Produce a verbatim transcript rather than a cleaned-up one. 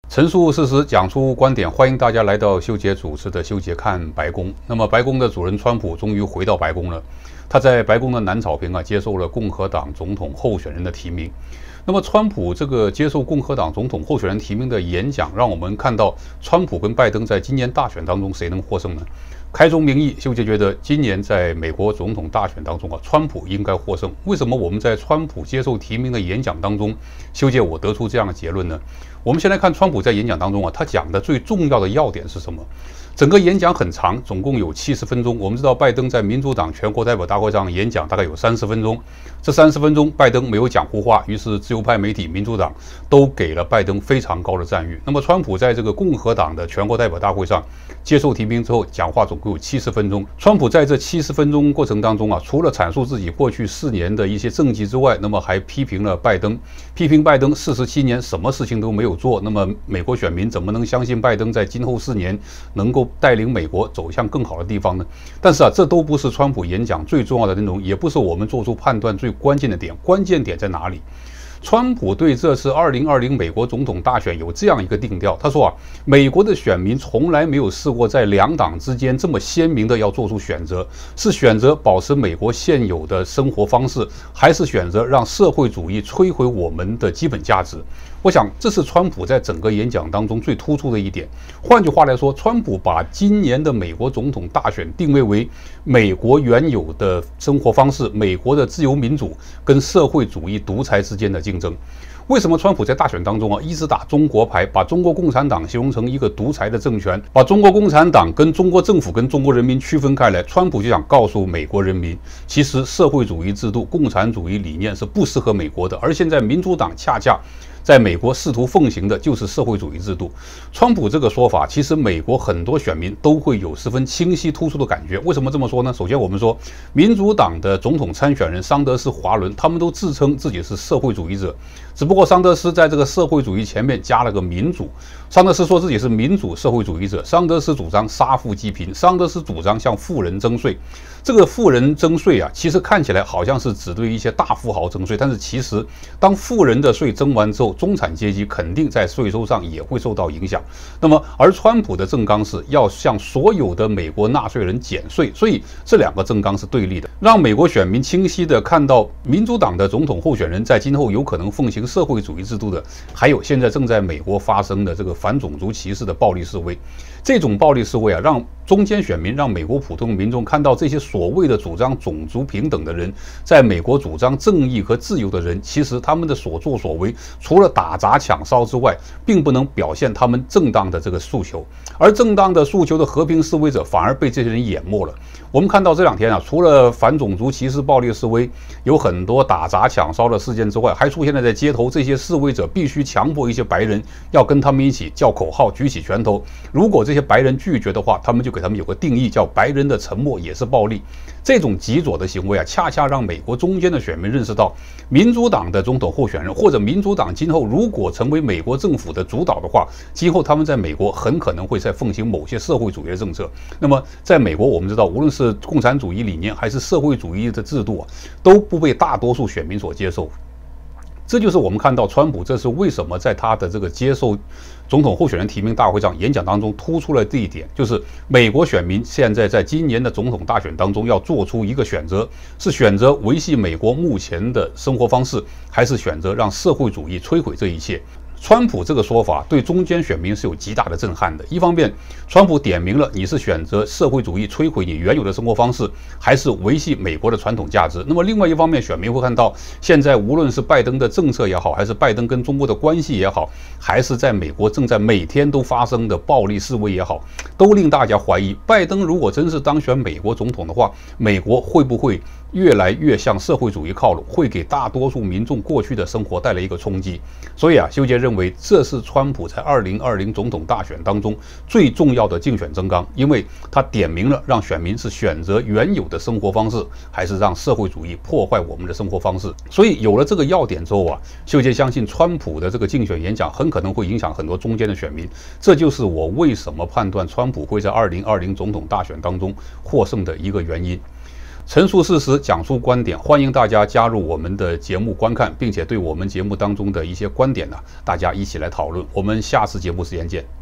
陈述事实，讲出观点，欢迎大家来到修杰主持的修杰看白宫。那么，白宫的主人川普终于回到白宫了。他在白宫的南草坪啊，接受了共和党总统候选人的提名。那么，川普这个接受共和党总统候选人提名的演讲，让我们看到川普跟拜登在今年大选当中谁能获胜呢？开宗明义，修杰觉得今年在美国总统大选当中啊，川普应该获胜。为什么我们在川普接受提名的演讲当中，修杰我得出这样的结论呢？我们先来看川普在演讲当中啊，他讲的最重要的要点是什么？整个演讲很长，总共有七十分钟。我们知道拜登在民主党全国代表大会上演讲大概有三十分钟，这三十分钟拜登没有讲胡话，于是自由派媒体、民主党都给了拜登非常高的赞誉。那么川普在这个共和党的全国代表大会上接受提名之后，讲话总共有七十分钟。川普在这七十分钟过程当中啊，除了阐述自己过去四年的一些政绩之外，那么还批评了拜登，批评拜登四十七年什么事情都没有做。那么美国选民怎么能相信拜登在今后四年能够带领美国走向更好的地方呢？但是啊，这都不是川普演讲最重要的内容，也不是我们做出判断最关键的点。关键点在哪里？川普对这次二零二零美国总统大选有这样一个定调，他说啊，美国的选民从来没有试过在两党之间这么鲜明的要做出选择，是选择保持美国现有的生活方式，还是选择让社会主义摧毁我们的基本价值？我想这是川普在整个演讲当中最突出的一点。换句话来说，川普把今年的美国总统大选定位为美国原有的生活方式、美国的自由民主跟社会主义独裁之间的竞争。为什么川普在大选当中啊一直打中国牌，把中国共产党形容成一个独裁的政权，把中国共产党跟中国政府跟中国人民区分开来？川普就想告诉美国人民，其实社会主义制度、共产主义理念是不适合美国的，而现在民主党恰恰在美国试图奉行的就是社会主义制度。川普这个说法，其实美国很多选民都会有十分清晰突出的感觉。为什么这么说呢？首先，我们说民主党的总统参选人桑德斯、华伦，他们都自称自己是社会主义者，只不过桑德斯在这个社会主义前面加了个民主。桑德斯说自己是民主社会主义者，桑德斯主张杀富济贫，桑德斯主张向富人征税。这个富人征税啊，其实看起来好像是只对一些大富豪征税，但是其实当富人的税征完之后，中产阶级肯定在税收上也会受到影响。那么，而川普的政纲是要向所有的美国纳税人减税，所以这两个政纲是对立的，让美国选民清晰地看到民主党的总统候选人在今后有可能奉行社会主义制度的，还有现在正在美国发生的这个反种族歧视的暴力示威。这种暴力示威啊，让中间选民、让美国普通民众看到这些所谓的主张种族平等的人，在美国主张正义和自由的人，其实他们的所作所为，除了打砸抢烧之外，并不能表现他们正当的这个诉求。而正当的诉求的和平示威者，反而被这些人淹没了。我们看到这两天啊，除了反种族歧视暴力示威有很多打砸抢烧的事件之外，还出现了在街头这些示威者必须强迫一些白人要跟他们一起叫口号、举起拳头。如果这些白人拒绝的话，他们就给他们有个定义，叫白人的沉默也是暴力。这种极左的行为啊，恰恰让美国中间的选民认识到，民主党的总统候选人或者民主党今后如果成为美国政府的主导的话，今后他们在美国很可能会在奉行某些社会主义的政策。那么在美国，我们知道，无论是共产主义理念还是社会主义的制度啊，都不被大多数选民所接受。这就是我们看到川普这是为什么在他的这个接受总统候选人提名大会上演讲当中突出了这一点，就是美国选民现在在今年的总统大选当中要做出一个选择，是选择维系美国目前的生活方式，还是选择让社会主义摧毁这一切。川普这个说法对中间选民是有极大的震撼的。一方面，川普点明了你是选择社会主义摧毁你原有的生活方式，还是维系美国的传统价值。那么另外一方面，选民会看到现在无论是拜登的政策也好，还是拜登跟中国的关系也好，还是在美国正在每天都发生的暴力示威也好，都令大家怀疑，拜登如果真是当选美国总统的话，美国会不会越来越向社会主义靠拢，会给大多数民众过去的生活带来一个冲击。所以啊，修杰认为这是川普在二零二零总统大选当中最重要的竞选政纲，因为他点明了让选民是选择原有的生活方式，还是让社会主义破坏我们的生活方式。所以有了这个要点之后啊，修杰相信川普的这个竞选演讲很可能会影响很多中间的选民。这就是我为什么判断川普会在二零二零总统大选当中获胜的一个原因。 陈述事实，讲述观点，欢迎大家加入我们的节目观看，并且对我们节目当中的一些观点呢，大家一起来讨论。我们下次节目时间见。